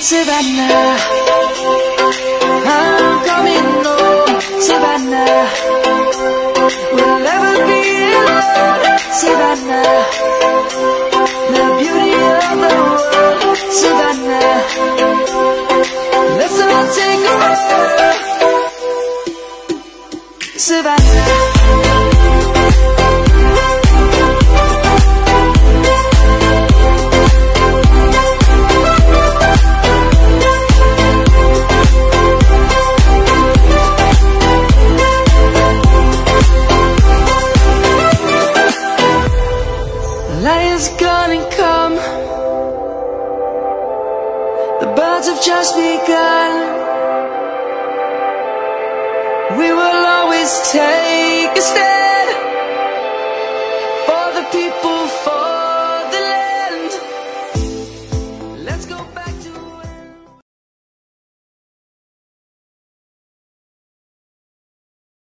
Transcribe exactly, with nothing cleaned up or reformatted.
Savannah, I'm coming home, Savannah, we'll never be alone, Savannah, the beauty of the world, Savannah, let's all take a ride, Savannah. Lion's gonna come. The birds have just begun. We will always take a stand for the people, for the land. Let's go back to